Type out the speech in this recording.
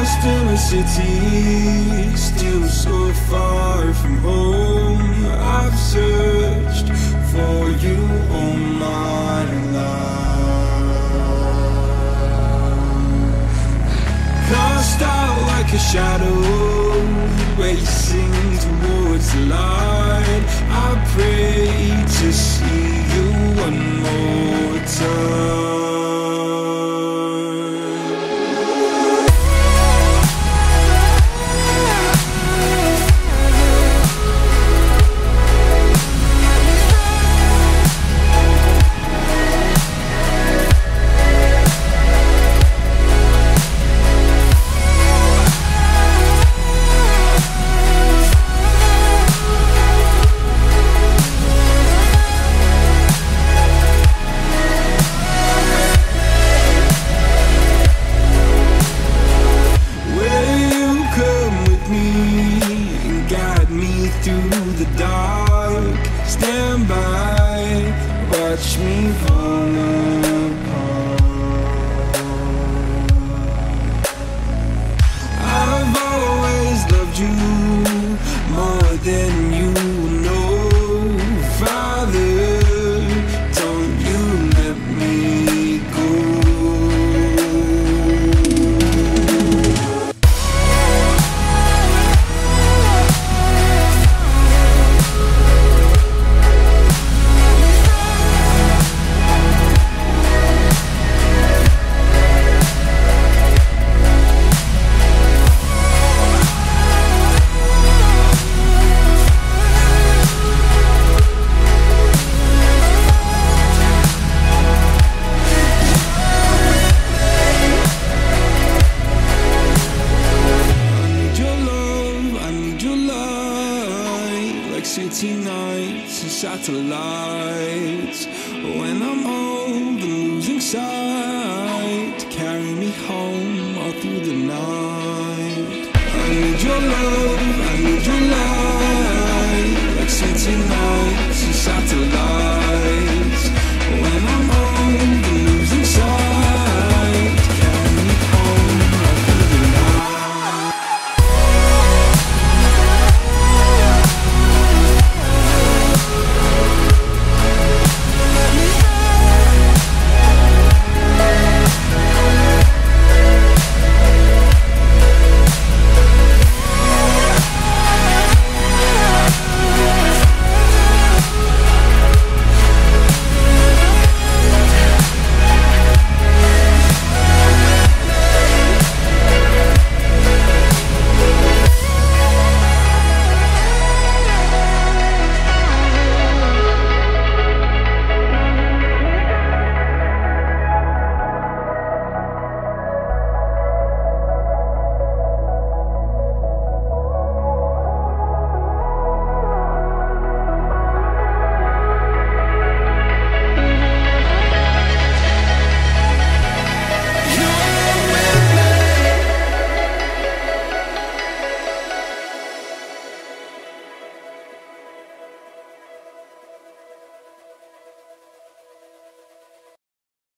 Lost in a city, still so far from home. I've searched for you all my life. Cast out like a shadow, racing towards the light. I pray to see you one more time. Through the dark, stand by, watch me fall apart. I've always loved you more than you know. Father, don't you let me go. City nights and satellites. When I'm old and losing sight, carry me home all through the night. I need your love, I need your light. Like city nights.